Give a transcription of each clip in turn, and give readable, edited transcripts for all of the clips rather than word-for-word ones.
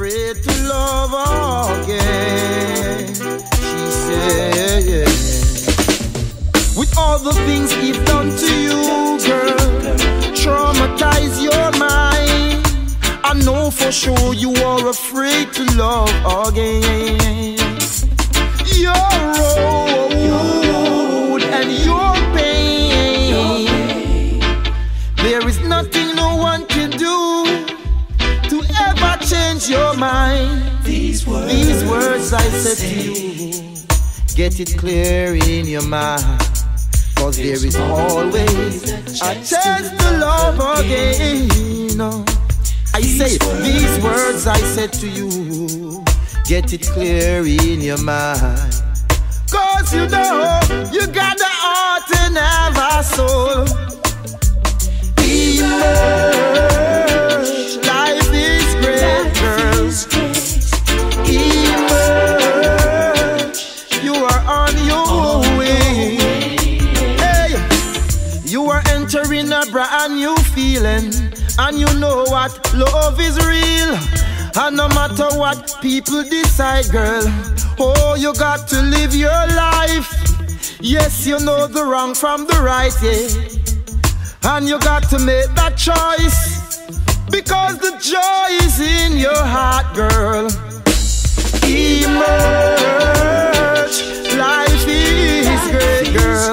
afraid to love again. She said, with all the things he's done to you, girl, traumatize your mind. I know for sure you are afraid to love again. Your road and your pain, there is nothing no one can do to ever change your mind. These words I said to you, get it clear in your mind, 'cause there is always a chance to love again. No. I say these words I said to you, get it clear in your mind, 'cause you know you got the heart and have a soul. Emerge, life is great, girls. Emerge, you are on your way. Hey, you are entering a brand new feeling, and you know what love is real. And no matter what people decide, girl, oh, you got to live your life. Yes, you know the wrong from the right, yeah. And you got to make that choice, because the joy is in your heart, girl. Emerge, life is great, girl.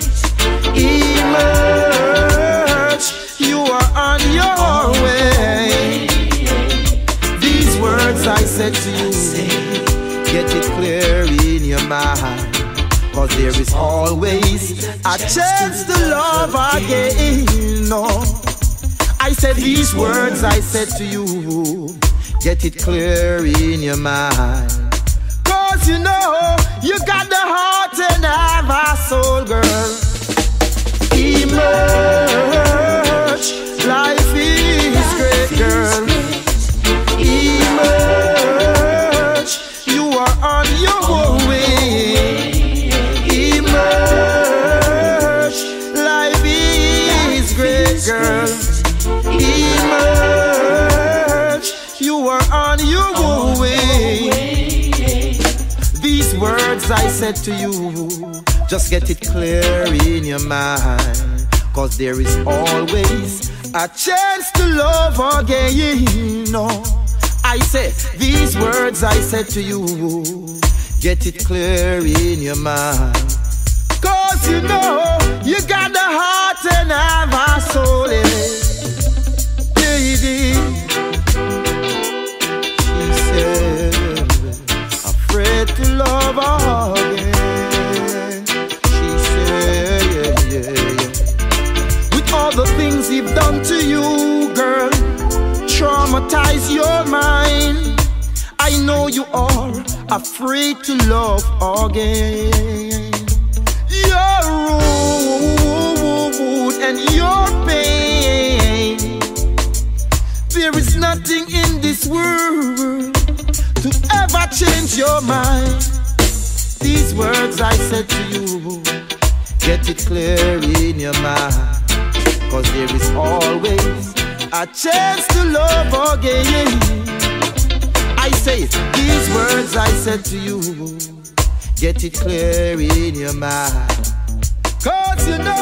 Emerge, you are on your way. These words I said to you, get it clear in your mind, 'cause there is always a chance to love again. No, I said these words I said to you, get it clear in your mind, 'cause you know you got the heart and have a soul, girl. Emerge, life is great, girl. Emerge, you are on your way. Emerge, life is great, girl. Emerge, you are on your way. These words I said to you, just get it clear in your mind, 'cause there is always a chance to love again. No, I said these words I said to you, get it clear in your mind, 'cause you know you got the heart and have a soul, yeah. She said, afraid to love again. She said, yeah. With all the things he've done to you, girl, traumatize your mind. I know you are afraid to love again. Your road and your pain, there is nothing in this world to ever change your mind. These words I said to you, get it clear in your mind, 'cause there is always a chance to love again. I say these words I said to you, get it clear in your mind, 'cause you know